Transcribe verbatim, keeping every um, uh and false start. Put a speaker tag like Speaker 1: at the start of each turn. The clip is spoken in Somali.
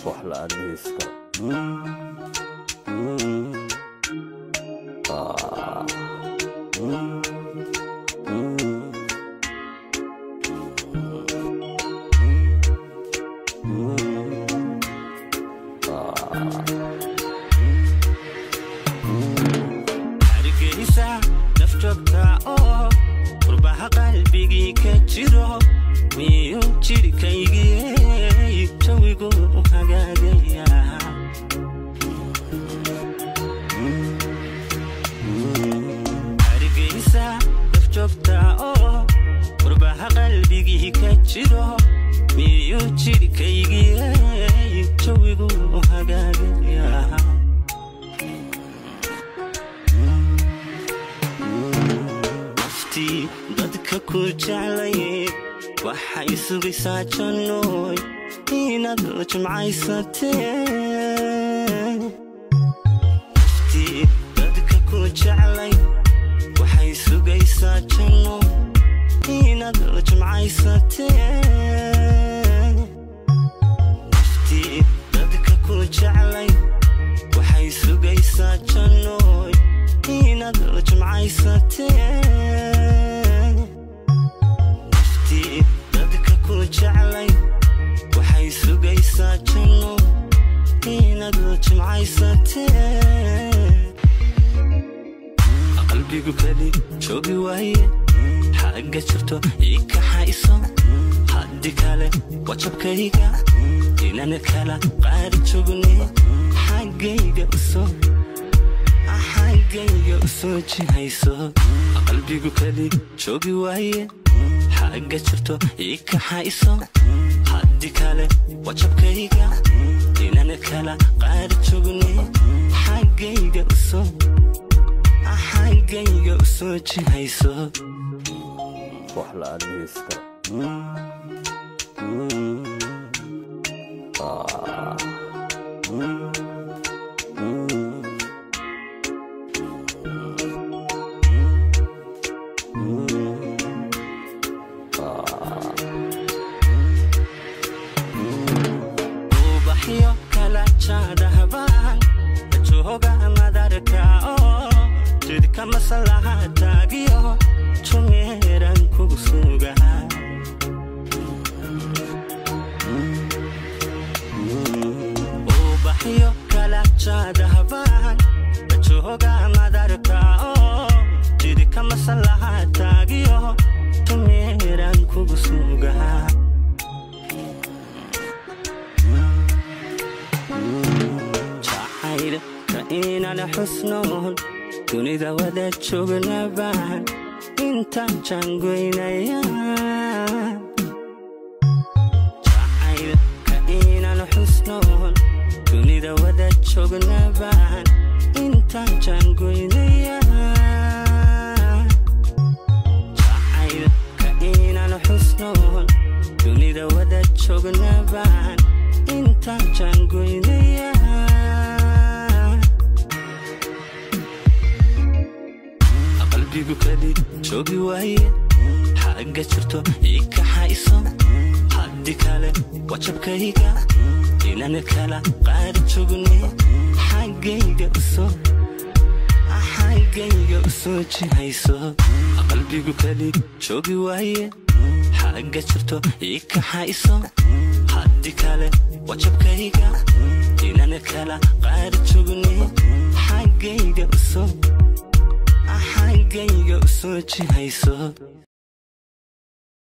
Speaker 1: وحلا أنيسكا آه
Speaker 2: hargeysa daf joogta oo qurbaha qalbigii ka jiro miyuu jirkaygii jawigu hagaagaya hargeysa daf joogta oo qurbaha qalbigii ka jiro miyuu jirkaygii jawigu hagaagaya dadka ku jeclay waxay sugaysaa jannooy inaad la jimcaysateen dadka ku jeclay waxay sugaysaa jannooy inaad la jimcaysateen dadka ku jeclay waxay sugaysaa jannooy inaad la jimcaysateen dadka ku jeclay waxay sugaysaa janno inaad la jimcaysateen qalbigu kali joogi waaye xagga jirto ii kaxayso haddii kale wajabkayga inaan kala qaari joogne xaggayga usoo xaggayga usoo jihayso qalbigu kali joogi waaye xagga jirto ii kaxayso haddii kale wajabkayga inaan kala qaari joogne xaggayga usoo xaggayga usoo jihayso
Speaker 1: وحلا أنيسكا آه
Speaker 2: ubaxyo kala jaadhahabaan jooga madarka oo jidka masalaha taagiyo tumeeran kugu sugaa ubaxyo kala jaadhahabaan jooga madarka oo jidka masalaha taagiyo tumeeran kugu sugaa jacayl ka inaan xusnoon dunida wada joognabaan intaan jangoynaya jacayl ka inaan xusnoon dunida wada joognabaan intaan jangoynaya jacayl ka inaan xusnoon dunida wada joognabaan intaan jangoynaya qalbigu kali joogi waaye xagga jirto ii kaxayso haddii kale wajabkayga inaan kala qaari joogne xaggayga usoo xaggayga usoo jihayso qalbigu kali joogi waaye xagga jirto ii kaxayso haddii kale wajabkayga inaan kala qaari joogne xaggayga usoo xaggayga usoo jihayso